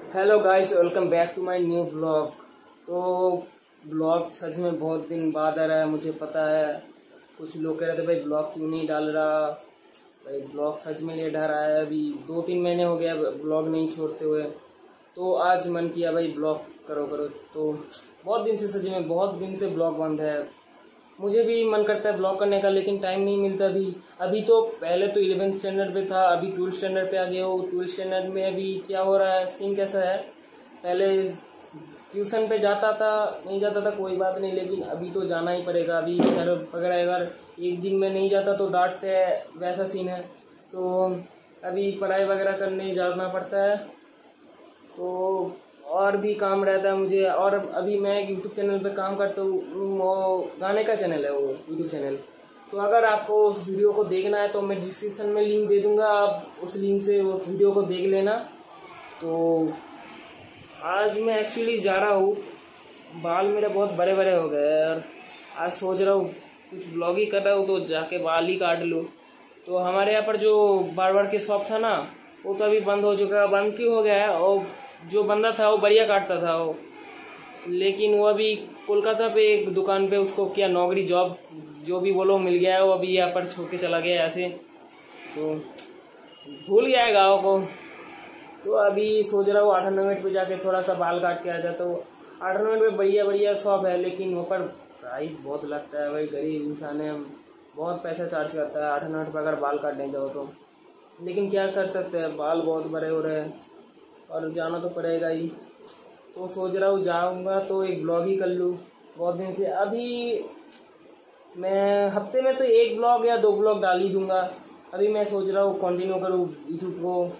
Hello guys, welcome back to my new vlog. तो blog सच में बहुत दिन बाद आ रहा है, मुझे पता है। कुछ लोग कह रहे थे भाई ब्लॉग क्यों नहीं डाल रहा। भाई ब्लॉग सच में लेट आ रहा है, अभी 2-3 महीने हो गया ब्लॉग नहीं छोड़ते हुए। तो आज मन किया भाई ब्लॉग करो। तो बहुत दिन से, सच में बहुत दिन से ब्लॉग बंद है। मुझे भी मन करता है ब्लॉग करने का, लेकिन टाइम नहीं मिलता अभी तो पहले तो 11th स्टैंडर्ड पे था, अभी 12th स्टैंडर्ड पे आ गया हूँ। 12th स्टैंडर्ड में अभी क्या हो रहा है, सीन कैसा है। पहले ट्यूशन पे जाता था, नहीं जाता था कोई बात नहीं, लेकिन अभी तो जाना ही पड़ेगा। अभी सर वगैरह अगर एक दिन में नहीं जाता तो डांटते हैं, वैसा सीन है। तो अभी पढ़ाई वगैरह करने जाना पड़ता है, तो और भी काम रहता है मुझे। और अभी मैं एक यूट्यूब चैनल पे काम करता हूँ, वो गाने का चैनल है, वो यूट्यूब चैनल। तो अगर आपको उस वीडियो को देखना है तो मैं डिस्क्रिप्शन में लिंक दे दूँगा, आप उस लिंक से उस वीडियो को देख लेना। तो आज मैं एक्चुअली जा रहा हूँ, बाल मेरे बहुत बड़े बड़े हो गए और आज सोच रहा हूँ कुछ ब्लॉग ही कर रहा हूँ तो जाके बाल ही काट लूँ। तो हमारे यहाँ पर जो बार्बर के शॉप था ना, वो तो अभी बंद हो चुका है। बंद क्यों हो गया है, और जो बंदा था वो बढ़िया काटता था वो, लेकिन वो अभी कोलकाता पे एक दुकान पे उसको क्या नौकरी जॉब जो भी बोलो मिल गया है, वो अभी यहाँ पर छोड़ के चला गया ऐसे। तो भूल गया है गाँव को। तो अभी सोच रहा हूँ 8-9 मिनट पे जाके थोड़ा सा बाल काट के आ जाता हूँ। 8-9 मिनट में बढ़िया बढ़िया शॉप है, लेकिन वहाँ पर प्राइस बहुत लगता है। भाई गरीब इंसान है हम, बहुत पैसा चार्ज करता है 8-9 मिनट पर अगर बाल काटने जाओ तो। लेकिन क्या कर सकते हैं, बाल बहुत बड़े हो रहे हैं और जाना तो पड़ेगा ही। तो सोच रहा हूँ जाऊँगा तो एक ब्लॉग ही कर लूँ बहुत दिन से। अभी मैं हफ्ते में तो 1 ब्लॉग या 2 ब्लॉग डाल ही दूँगा। अभी मैं सोच रहा हूँ कंटिन्यू करूँ यूट्यूब को।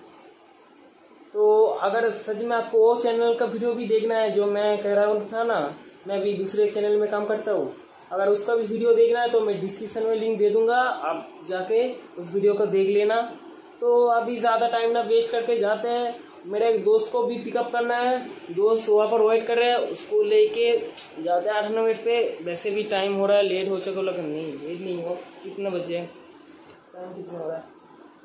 तो अगर सच में आपको वो चैनल का वीडियो भी देखना है जो मैं कह रहा हूँ था ना, मैं अभी दूसरे चैनल में काम करता हूँ, अगर उसका भी वीडियो देखना है तो मैं डिस्क्रिप्शन में लिंक दे दूँगा, आप जाके उस वीडियो को देख लेना। तो अभी ज़्यादा टाइम ना वेस्ट करके जाते हैं। मेरे एक दोस्त को भी पिकअप करना है, दोस्त वहाँ पर वेट कर रहे हैं, उसको लेके जाते हैं 8-9 मिनट पे। वैसे भी टाइम हो रहा है, लेट हो चुका, लेकिन नहीं लेट नहीं हो। कितना बजे टाइम, कितना हो रहा है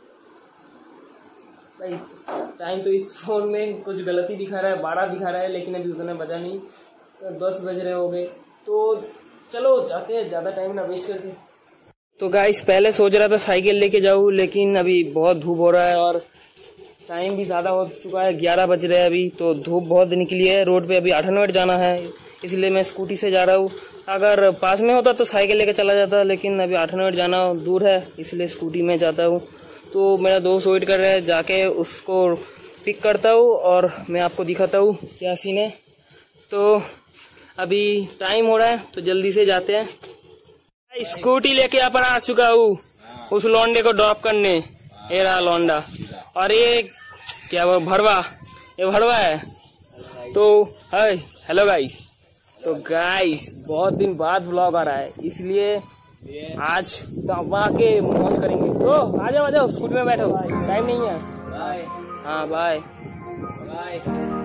भाई। टाइम तो इस फ़ोन में कुछ गलती दिखा रहा है, 12 दिखा रहा है, लेकिन अभी उतना बजा नहीं, तो 10 बज रहे हो गए। तो चलो जाते हैं, ज़्यादा टाइम ना वेस्ट करके। तो गाइस पहले सोच रहा था साइकिल लेके जाऊँ, लेकिन अभी बहुत धूप हो रहा है और टाइम भी ज़्यादा हो चुका है, 11 बज रहे हैं अभी। तो धूप बहुत निकली है, रोड पे अभी 8-9 मिनट जाना है, इसलिए मैं स्कूटी से जा रहा हूँ। अगर पास में होता तो साइकिल लेके चला जाता, लेकिन अभी 8-9 मिनट जाना दूर है, इसलिए स्कूटी में जाता हूँ। तो मेरा दोस्त वेट कर रहा है, जाके उसको पिक करता हूँ और मैं आपको दिखाता हूँ क्या सीन है। तो अभी टाइम हो रहा है तो जल्दी से जाते हैं। स्कूटी लेके यहाँ पर आ चुका हूँ उस लौंडे को ड्रॉप करने। ये रहा लौंडा, और ये क्या वो भरवा, ये भरवा है। तो हाय हेलो गाइस। तो गाइस बहुत दिन बाद व्लॉग आ रहा है, इसलिए आज दबा के मौज करेंगे। तो आ जाओ स्कूटी में बैठो, टाइम नहीं है। बाय। हाँ बाय बाय।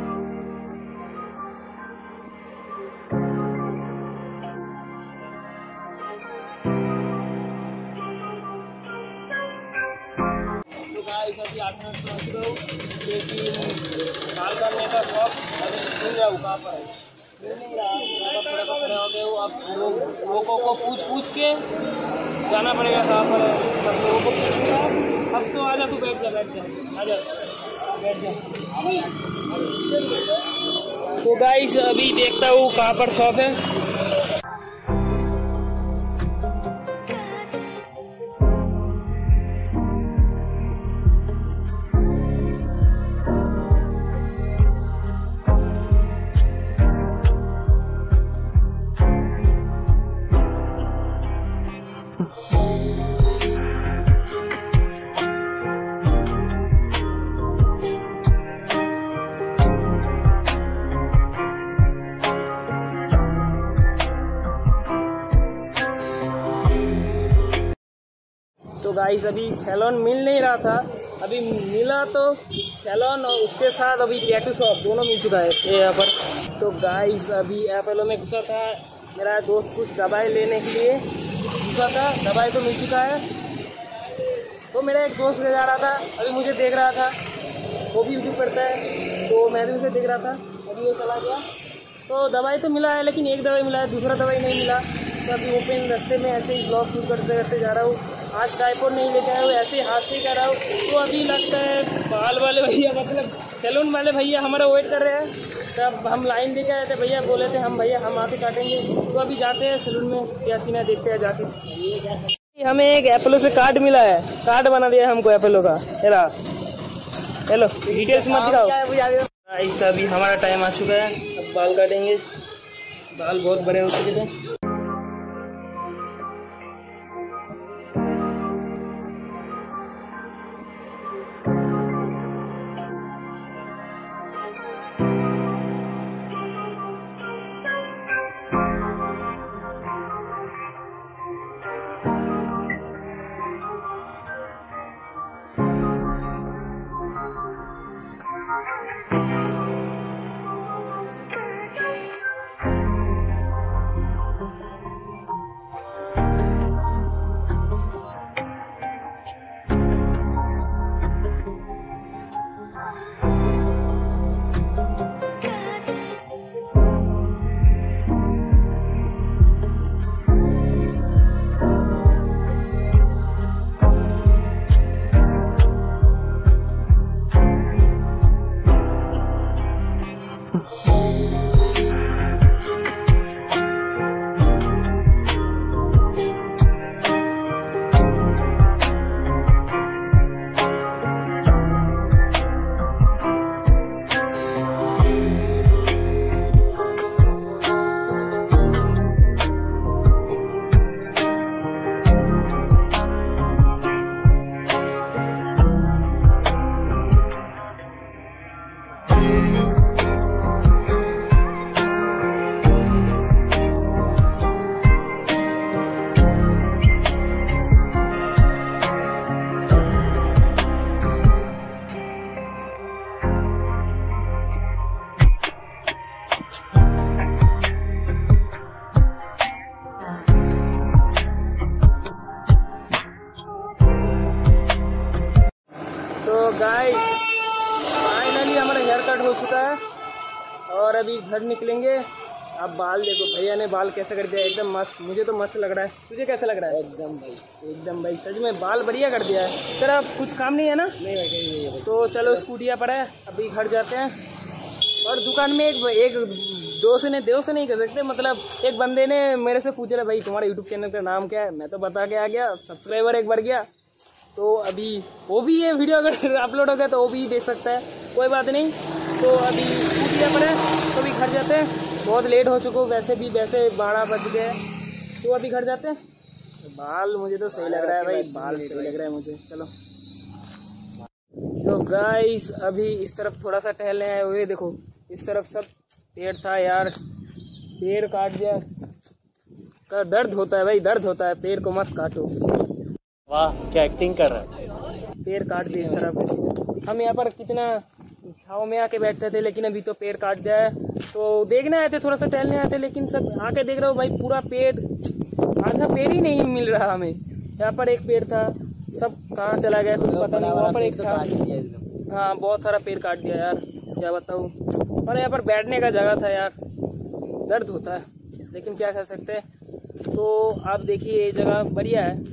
तो गाइस अभी 8 मिनट पहुँच गए हूँ, लेकिन बाल करने का शौक अभी मिल रहा हूँ। कहाँ पर है मिल नहीं रहा, थोड़ा सा खड़े हो गए हो। अब लोगों को पूछ के जाना पड़ेगा कहाँ पर है। सब लोगों को पूछूंगा। अब तो आजा, तू बैठ जा आजा बैठ जा। तो गाइस अभी देखता हूँ कहाँ पर शॉप है। तो गाइस अभी सैलून मिल नहीं रहा था, अभी मिला तो सैलून और उसके साथ अभी टैटू शॉप दोनों मिल चुका है यहाँ पर। तो गाइस अभी एपोलो में घुसा था, मेरा दोस्त कुछ दवाई लेने के लिए घुसा था, दवाई तो मिल चुका है। तो मेरा एक दोस्त ले जा रहा था, अभी मुझे देख रहा था, वो भी यूट्यूब करता है, तो तो मैं भी उसे देख रहा था, अभी वो चला गया। तो दवाई तो मिला है, लेकिन एक दवाई मिला है, दूसरा दवाई नहीं मिला। तो अभी ओपन रास्ते में ऐसे ही ब्लॉग शूट करते करते जा रहा हूँ। आज ट्राइपॉड नहीं लेके आया हूँ, ऐसे ही हाथ से कर रहा हूँ। तो अभी लगता है बाल वाले भैया, मतलब सैलून वाले भैया हमारा वेट कर रहे हैं। तब हम लाइन देके आए थे, भैया बोले थे हम भैया हम आके काटेंगे। तो अभी जाते हैं सैलून में, क्या सीना देखते हैं जाके। हमें एक एप्पलो से कार्ड मिला है, कार्ड बना दिया हमको एप्पलो का। हेलो डिटेल्स मत दिखाओ। ऐसा अभी हमारा टाइम आ चुका है, अब बाल काटेंगे। बाल बहुत बड़े हो चुके थे। गाइस फाइनली हमारा हेयर कट हो चुका है और अभी घर निकलेंगे। अब बाल देखो, भैया ने बाल कैसे कर दिया, एकदम मस्त। मुझे तो मस्त लग रहा है, तुझे कैसा लग रहा है? एकदम भाई सच में बाल बढ़िया कर दिया है। सर अब कुछ काम नहीं है ना? नहीं भाई। तो चलो स्कूटिया पर है, अभी घर जाते हैं। और दुकान में एक दोस्त नहीं कर सकते, मतलब एक बंदे ने मेरे से पूछ रहा भाई तुम्हारा यूट्यूब चैनल का नाम क्या है। मैं तो बता के आ गया, सब्सक्राइबर एक बढ़ गया। तो अभी वो भी ये वीडियो अगर अपलोड हो गया तो वो भी देख सकता है, कोई बात नहीं। तो अभी स्कूटिया पर है, तो अभी घर जाते हैं। बहुत लेट हो चुका हूँ वैसे 12 बज गए, तो अभी घर जाते हैं। बाल मुझे तो सही लग रहा है भाई, बाल सही लग रहा है मुझे। चलो तो गाइस अभी इस तरफ थोड़ा सा टहलने आए हुए, देखो इस तरफ सब पेड़ था यार, पेड़ काट दिया। दर्द होता है भाई, दर्द होता है, पेड़ को मत काटो। वाह क्या एक्टिंग कर रहा है। पेड़ काट दिए इस तरफ। हम यहाँ पर कितना छाव में आके बैठते थे, लेकिन अभी तो पेड़ काट दिया है। तो देखने आए थे, थोड़ा सा टहलने आए थे, लेकिन सब आके देख रहे हो भाई पूरा पेड़, आधा पेड़ ही नहीं मिल रहा हमें। यहाँ पर एक पेड़ था, सब कहाँ चला गया कुछ पता नहीं। वहाँ पर एक था, हाँ बहुत सारा पेड़ काट दिया यार, क्या बताऊँ। और यहाँ पर बैठने का जगह था यार, दर्द होता है लेकिन क्या कर सकते हैं। तो आप देखिए ये जगह बढ़िया है।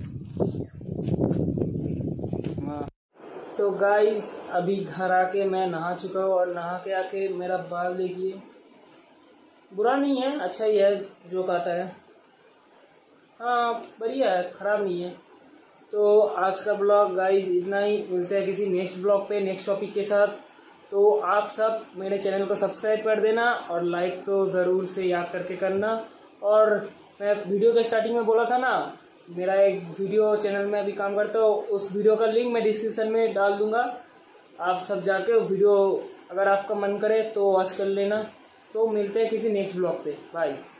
तो गाइस अभी घर आके मैं नहा चुका हूँ, और नहा के आके मेरा बाल देखिए, बुरा नहीं है, अच्छा ही है जो कहता है। हाँ बढ़िया है, खराब नहीं है। तो आज का ब्लॉग गाइस इतना ही, मिलते हैं किसी नेक्स्ट ब्लॉग पे नेक्स्ट टॉपिक के साथ। तो आप सब मेरे चैनल को सब्सक्राइब कर देना और लाइक तो ज़रूर से याद करके करना। और मैं वीडियो के स्टार्टिंग में बोला था ना, मेरा एक वीडियो चैनल में अभी काम करता हूँ, उस वीडियो का लिंक मैं डिस्क्रिप्शन में डाल दूंगा। आप सब जाके वीडियो अगर आपका मन करे तो वॉच कर लेना। तो मिलते हैं किसी नेक्स्ट ब्लॉग पे, बाय।